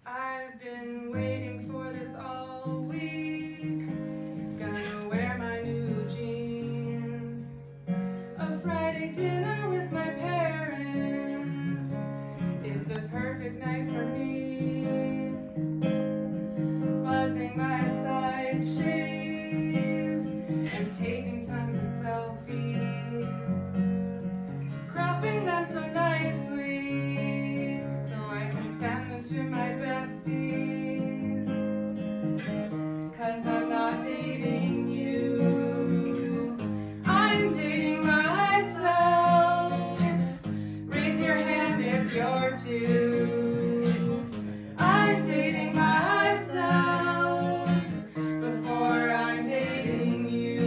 I've been waiting for this all week. Gonna wear my new jeans. A Friday dinner with my parents is the perfect night for me. Buzzing my side shave and taking tons of selfies. Cropping them so nicely so I can send them to my besties. 'Cause I'm not dating you, I'm dating myself. Raise your hand if you're too. I'm dating myself before I'm dating you.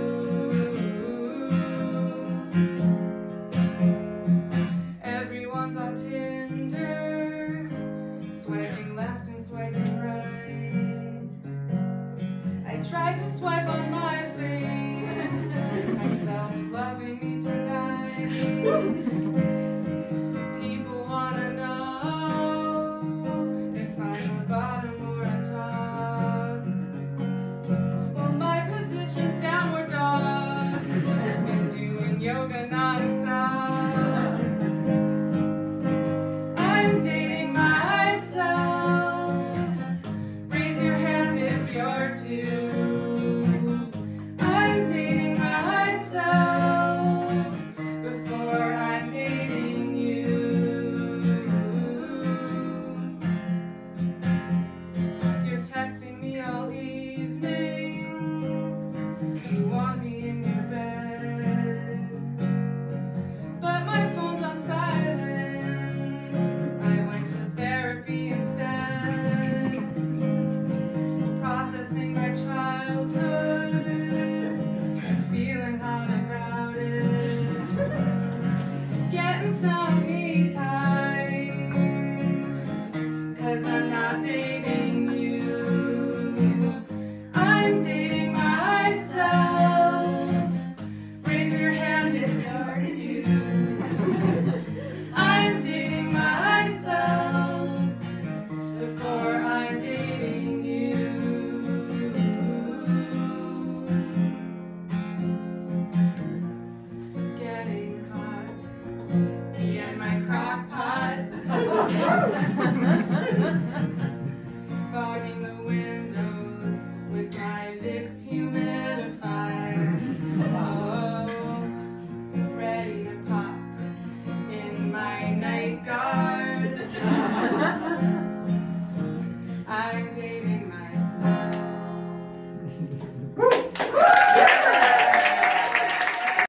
Everyone's on Tinder, swiping left and swiping right. I tried to swipe on my face, I'm self-loving me tonight. People wanna know if I'm a bottom or a top. Well, my position's downward dog. Been doing yoga non-stop. I'm dating myself. Raise your hand if you're too. I'm dating myself before I'm dating you. You're texting me all evening. You want me in your bed, but my phone's on silent. I went to therapy instead. Processing my childhood and feeling hot about it. Getting some me time, 'cause I'm not dating you. I'm dating myself. Raise your hand if you're too. I'm dating myself before I'm dating you. Getting hot, me and my crock pot.